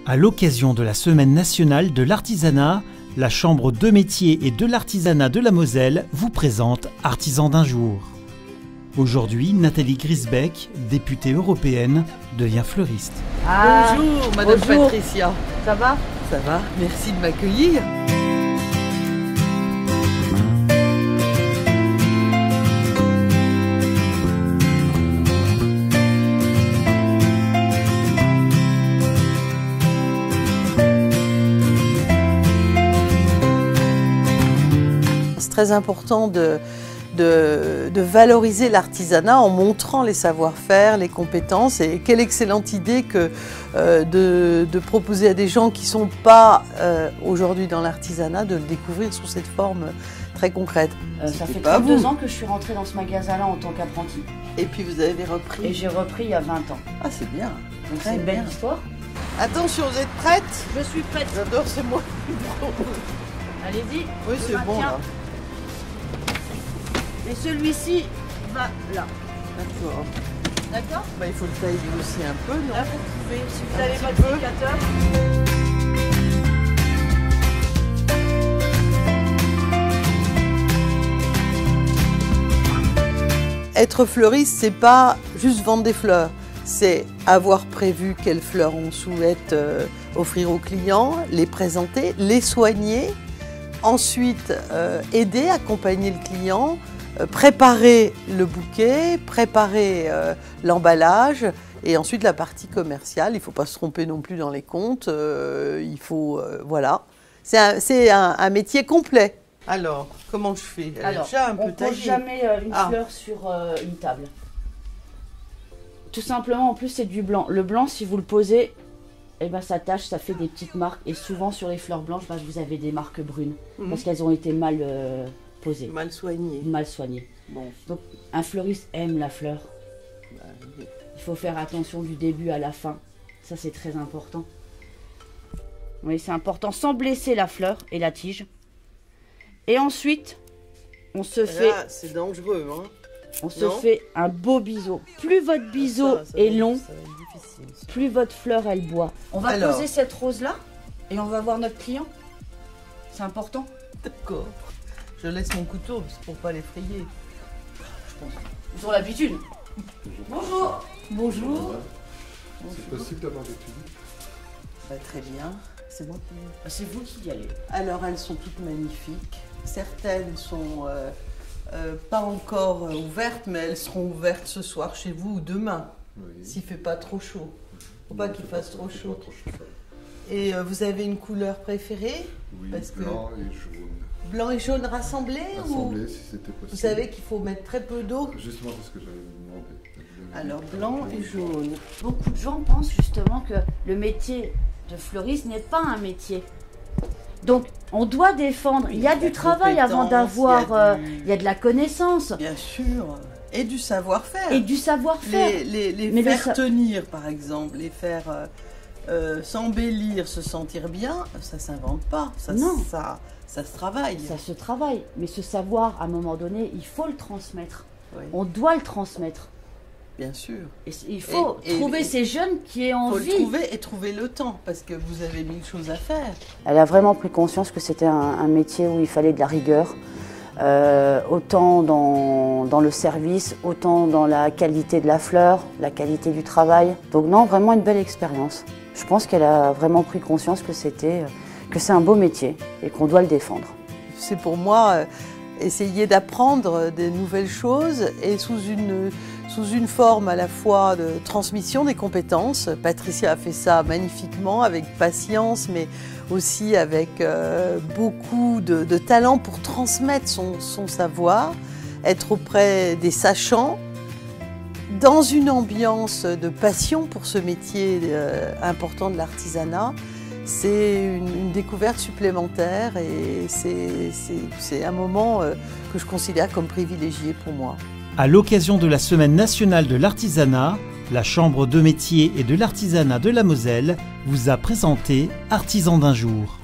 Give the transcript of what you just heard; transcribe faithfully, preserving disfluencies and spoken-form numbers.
À l'occasion de la Semaine nationale de l'artisanat, la Chambre de métiers et de l'artisanat de la Moselle vous présente Artisan d'un jour. Aujourd'hui, Nathalie Griesbeck, députée européenne, devient fleuriste. Ah, bonjour Madame bonjour. Patricia. Ça va? Ça va, merci de m'accueillir. C'est très important de, de, de valoriser l'artisanat en montrant les savoir-faire, les compétences. Et quelle excellente idée que euh, de, de proposer à des gens qui ne sont pas euh, aujourd'hui dans l'artisanat de le découvrir sous cette forme très concrète. Euh, ça fait pas trente-deux vous. ans que je suis rentrée dans ce magasin-là en tant qu'apprentie. Et puis vous avez repris. Et j'ai repris il y a vingt ans. Ah, c'est bien. Donc Très c'est une belle bien. histoire. Attention, vous êtes prête? Je suis prête. J'adore ce mot. Allez-y. Oui, je c'est bon maintiens. là. Et celui-ci va là. D'accord. D'accord? Bah, il faut le tailler aussi un peu, non? Là, vous pouvez, si vous Un avez petit votre peu. sécateur. Être fleuriste, c'est pas juste vendre des fleurs, c'est avoir prévu quelles fleurs on souhaite euh, offrir aux clients, les présenter, les soigner, ensuite euh, aider, accompagner le client, euh, préparer le bouquet, préparer euh, l'emballage et ensuite la partie commerciale. Il ne faut pas se tromper non plus dans les comptes, euh, il faut, euh, voilà. C'est un, c'est un, un métier complet. Alors, comment je fais? Elle est Alors, déjà un on peu ne pose taillée. jamais euh, une Ah. fleur sur euh, une table. Tout simplement, en plus, c'est du blanc. Le blanc, si vous le posez, eh ben, ça tache, ça fait des petites marques. Et souvent, sur les fleurs blanches, ben, vous avez des marques brunes. Mhm. Parce qu'elles ont été mal euh, posées, Mal soigné. mal soignées. Bon, Donc, un fleuriste aime la fleur. bah, oui. Il faut faire attention du début à la fin. Ça, c'est très important. Oui, c'est important, sans blesser la fleur et la tige. Et ensuite, on se fait... Là, c'est dangereux, hein. On se Non. fait un beau biseau. Plus votre biseau Ça, ça est va- long, ça va être difficile, ça. plus votre fleur elle boit. On va Alors. poser cette rose là et on va voir notre client. C'est important. D'accord. Je laisse mon couteau c'est pour pas l'effrayer. Ils ont l'habitude. Bonjour. Bonjour. C'est possible d'avoir des tulipes? Bah, très bien. C'est moi qui. C'est vous qui y allez. Alors, elles sont toutes magnifiques. Certaines sont euh, euh, pas encore euh, ouvertes, mais elles seront ouvertes ce soir chez vous ou demain, Oui. s'il fait pas trop chaud. Faut pas Non, qu'il c'est fasse pas- trop c'est chaud. pas trop chaud. Et euh, vous avez une couleur préférée? Oui, Parce que- blanc et jaune. Blanc et jaune rassemblés ou... Assemblés si c'était possible. Vous savez qu'il faut mettre très peu d'eau. Justement, c'est ce que j'allais vous demander. Alors, blanc et jaune. Beaucoup de gens pensent justement que le métier de fleuriste n'est pas un métier. Donc on doit défendre. Il y a Il y a du travail avant compétence, d'avoir. il y a euh, du- Il y a de la connaissance Bien sûr. Et du savoir-faire. et du savoir-faire. Les, les, les Mais le faire sa- tenir, par exemple, les faire euh, euh, s'embellir, se sentir bien, ça s'invente pas. Ça, Non. Ça, ça se travaille. Ça se travaille, mais ce savoir, à un moment donné, il faut le transmettre. Oui, On doit le transmettre. bien sûr. Et c- il faut Et- et- trouver et- ces jeunes qui aient Il faut le envie. trouver et trouver le temps, parce que vous avez mille choses à faire. Elle a vraiment pris conscience que c'était un, un métier où il fallait de la rigueur, euh, autant dans, dans le service, autant dans la qualité de la fleur, la qualité du travail. Donc non, vraiment une belle expérience. Je pense qu'elle a vraiment pris conscience que c'était, que c'est un beau métier et qu'on doit le défendre. C'est pour moi euh, essayer d'apprendre des nouvelles choses et sous une, sous une forme à la fois de transmission des compétences. Patricia a fait ça magnifiquement, avec patience, mais aussi avec euh, beaucoup de, de talent pour transmettre son, son savoir, être auprès des sachants, dans une ambiance de passion pour ce métier euh, important de l'artisanat. C'est une, une découverte supplémentaire et c'est- c'est c'est un moment euh, que je considère comme privilégié pour moi. À l'occasion de la Semaine nationale de l'artisanat, la Chambre de métiers et de l'artisanat de la Moselle vous a présenté Artisan d'un jour.